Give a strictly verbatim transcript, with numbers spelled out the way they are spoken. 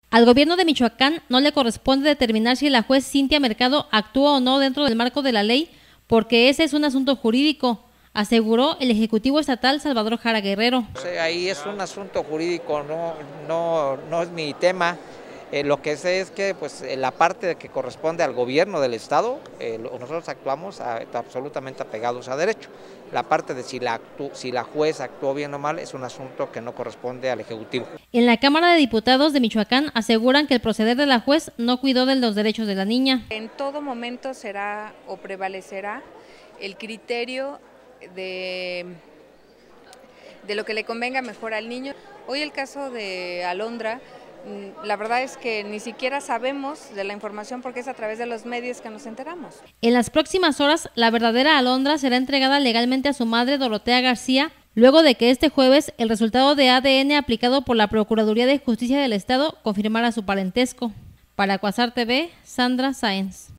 Al gobierno de Michoacán no le corresponde determinar si la juez Cintia Mercado actúa o no dentro del marco de la ley, porque ese es un asunto jurídico, aseguró el ejecutivo estatal Salvador Jara Guerrero. Sí, ahí es un asunto jurídico, no, no, no es mi tema. Eh, lo que sé es que pues, la parte que corresponde al gobierno del estado, eh, nosotros actuamos a, absolutamente apegados a derecho. La parte de si la, actu, si la juez actuó bien o mal es un asunto que no corresponde al ejecutivo. En la Cámara de Diputados de Michoacán aseguran que el proceder de la juez no cuidó de los derechos de la niña. En todo momento será o prevalecerá el criterio de, de lo que le convenga mejor al niño. Hoy el caso de Alondra, la verdad es que ni siquiera sabemos de la información porque es a través de los medios que nos enteramos. En las próximas horas, la verdadera Alondra será entregada legalmente a su madre, Dorotea García, luego de que este jueves el resultado de A D N aplicado por la Procuraduría de Justicia del Estado confirmara su parentesco. Para Cuasar T V, Sandra Sáenz.